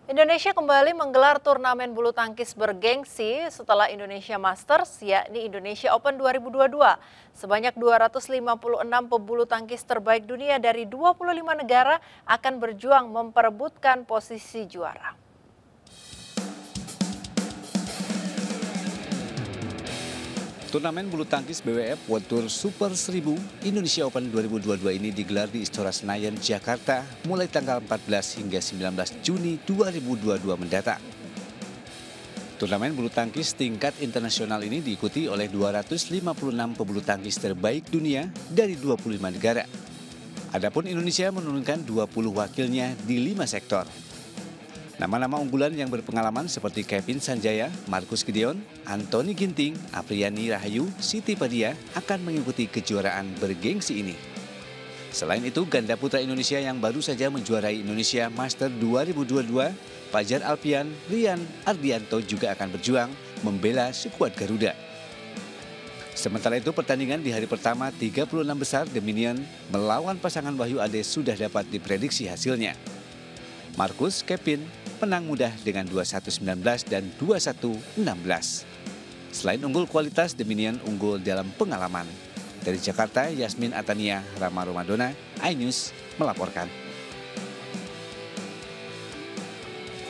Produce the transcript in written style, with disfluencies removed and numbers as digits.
Indonesia kembali menggelar turnamen bulu tangkis bergengsi setelah Indonesia Masters, yakni Indonesia Open 2022. Sebanyak 256 pebulu tangkis terbaik dunia dari 25 negara akan berjuang memperebutkan posisi juara. Turnamen bulu tangkis BWF World Tour Super 1000 Indonesia Open 2022 ini digelar di Istora Senayan, Jakarta mulai tanggal 14 hingga 19 Juni 2022 mendatang. Turnamen bulu tangkis tingkat internasional ini diikuti oleh 256 pebulu tangkis terbaik dunia dari 25 negara. Adapun Indonesia menurunkan 20 wakilnya di 5 sektor. Nama-nama unggulan yang berpengalaman seperti Kevin Sanjaya, Marcus Gideon, Anthony Ginting, Apriani Rahayu, Siti Padilla akan mengikuti kejuaraan bergengsi ini. Selain itu, ganda putra Indonesia yang baru saja menjuarai Indonesia Master 2022, Fajar Alfian, Rian Ardianto juga akan berjuang membela skuad Garuda. Sementara itu, pertandingan di hari pertama 36 besar Dominion melawan pasangan Wahyu Ade sudah dapat diprediksi hasilnya. Marcus Kevin menang mudah dengan 21-19 dan 21-16. Selain unggul kualitas, Dominion unggul dalam pengalaman. Dari Jakarta, Yasmin Atania, Rama Romadona, iNews melaporkan.